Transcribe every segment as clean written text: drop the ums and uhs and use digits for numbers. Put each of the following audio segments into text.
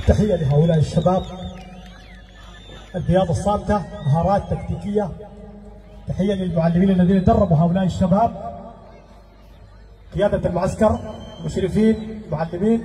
تحية لهؤلاء الشباب. البياض الصامتة مهارات تكتيكية. تحية للمعلمين الذين دربوا هؤلاء الشباب، قيادة المعسكر، مشرفين، معلمين.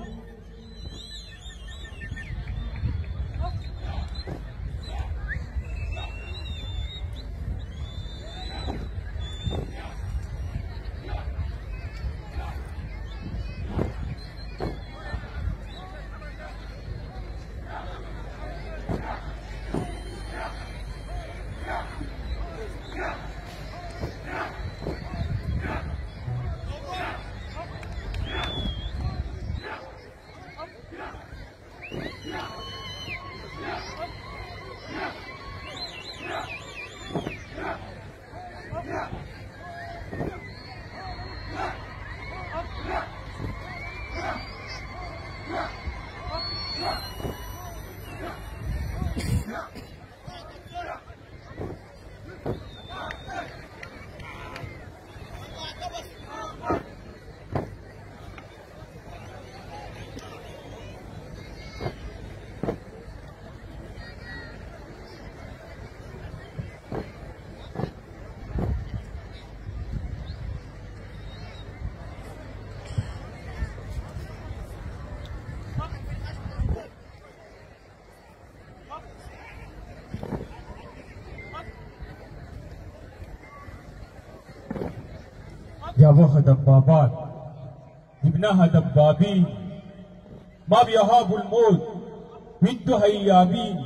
جابوها دبابات، جبناها دبابين، ما بيهابوا الموت، بده هيابين.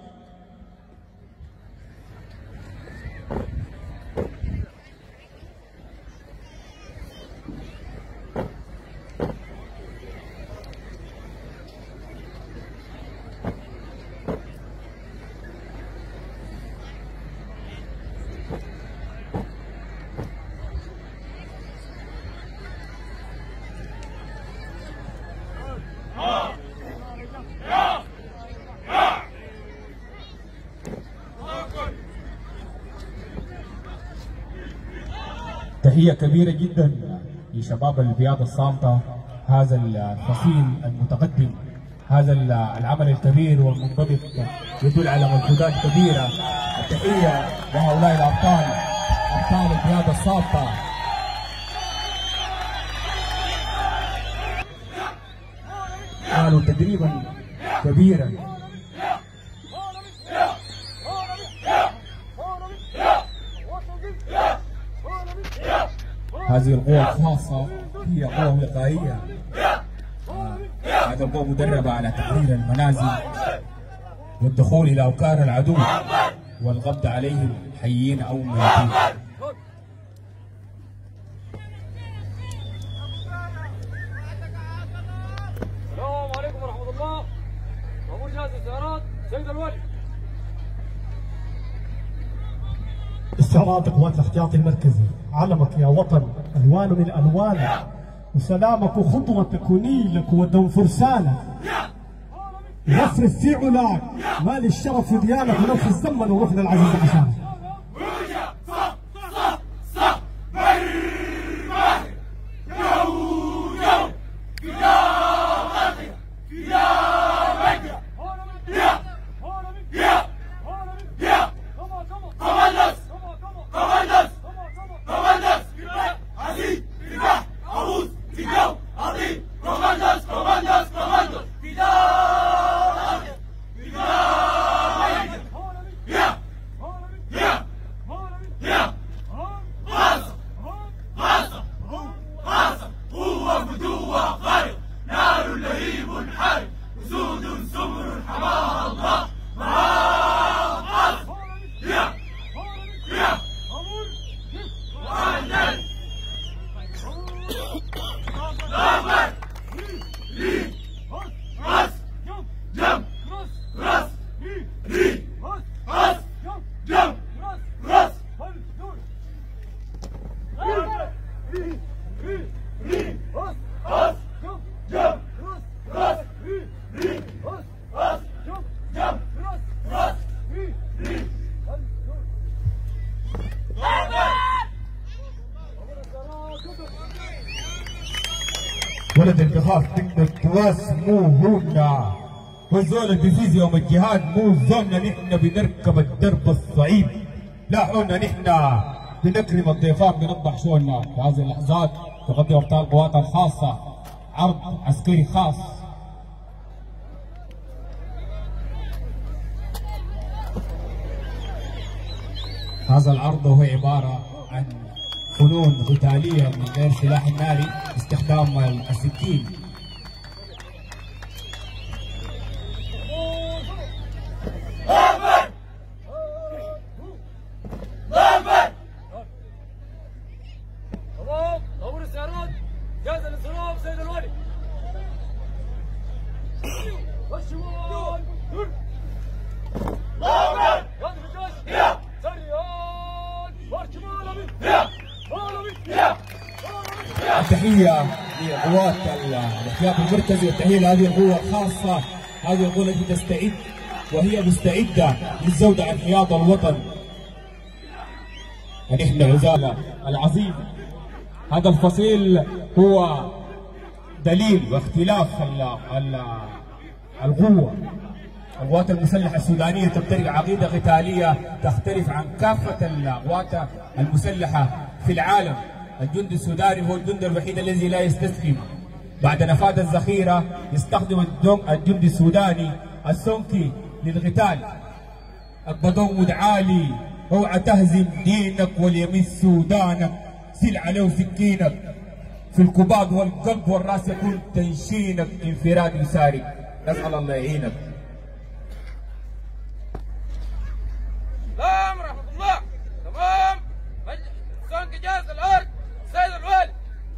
تحية كبيرة جدا لشباب البياض الصامتة، هذا الفصيل المتقدم، هذا العمل الكبير والمنضبط يدل على مجهودات كبيرة. التحية لهؤلاء الأبطال، أبطال البياض الصامتة. قالوا تدريبا كبيرا. هذه القوة الخاصة هي قوة وقائية، هذه القوة مدربة على تحرير المنازل والدخول إلى أوكار العدو والقبض عليهم حيين أو ميتين. السلام عليكم ورحمة الله. مأمور جهاز السيارات سيد الولي. استعراض قوات الاحتياط المركزي. علمك يا وطن الوان من الوانك، وسلامك خطوه تكوني لك ودم فرسانك. يفرف في علاك مال الشرف وديانك ونفس الزمن ورفنا العزيز عشانك. ولد البخاف تقدر تواسموهن والزول اللي بيفيز يوم الجهاد مو زولنا نحن بنركب الدرب الصعيب، لا حولنا نحن بنكرم الضيفان بنطبح شؤوننا. في هذه اللحظات تقدم ابطال القوات الخاصه عرض عسكري خاص. هذا العرض هو عباره عن فنون قتاليه من غير سلاح ناري باستخدام السكين. تحية لقوات الاحتياط المركزي والتحية لهذه القوة الخاصة، هذه القوة التي تستعد وهي مستعدة للزود عن حياض الوطن. ونحن العزالة العظيم. هذا الفصيل هو دليل واختلاف القوة. القوات المسلحة السودانية تمتلك عقيدة قتالية تختلف عن كافة القوات المسلحة في العالم. الجندي السوداني هو الجندي الوحيد الذي لا يستسلم. بعد نفاذ الذخيرة يستخدم الجندي السوداني السونكي للقتال. البدون مدعالي اوعى تهزم دينك وليمس سودانك، سل عليه سكينك في الكباد والقلب والراس يكون تنشينك انفراد يساري. نسأل الله يعينك. سلام ورحمة الله. تمام. السونكي جاهز الأرض. سيد الوالي.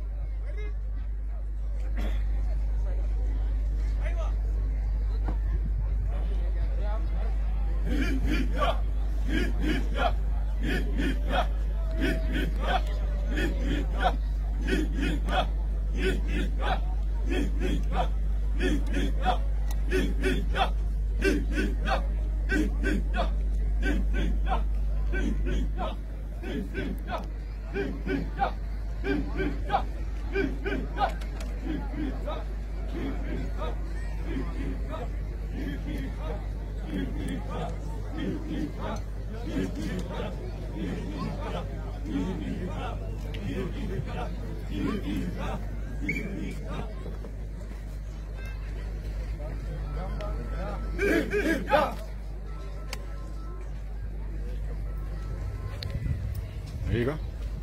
There you go.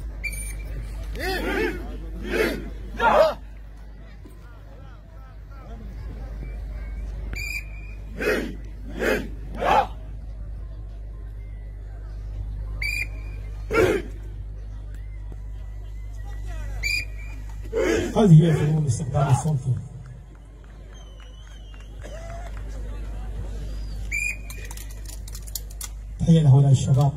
هذه هي فنون استخدام السونكي. تحية لهؤلاء الشباب.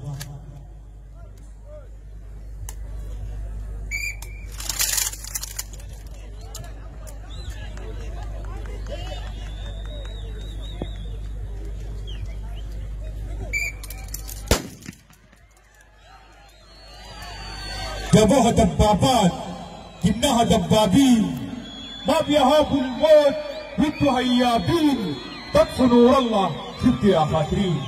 جابوها دبابات جبناها دبابين، ما بيهابوا الموت وانتوا هيابين، تطفوا نور الله شفتوا يا خاطرين.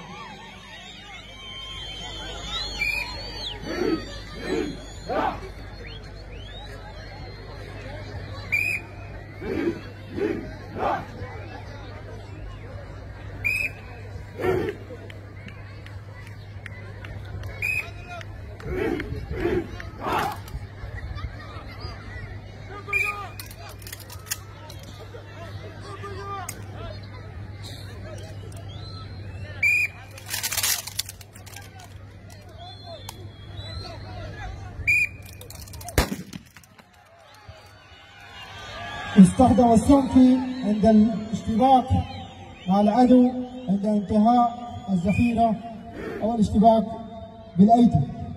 استخدم السونكي عند الاشتباك مع العدو عند انتهاء الذخيرة أو الاشتباك بالأيدي.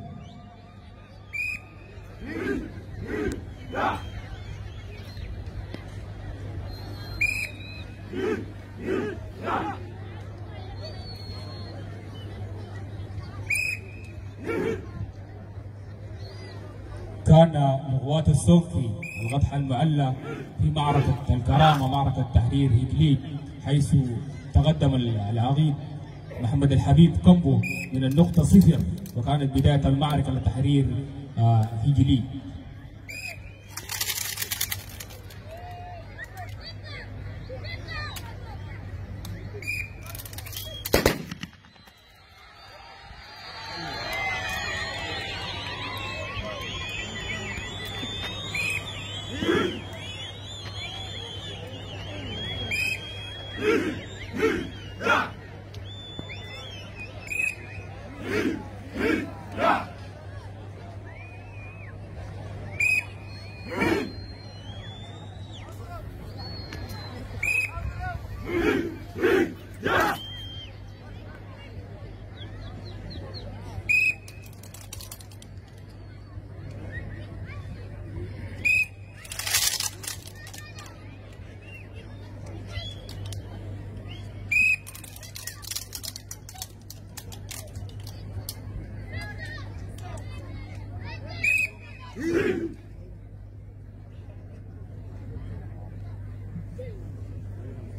كان لقوات السونكي الغطحة المعلة في معركة الكرامة معركة تحرير إدليب حيث تقدم العقيد محمد الحبيب كومبو من النقطة 0، وكانت بداية المعركة لتحرير هجلي.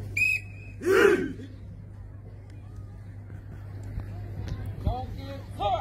Donkey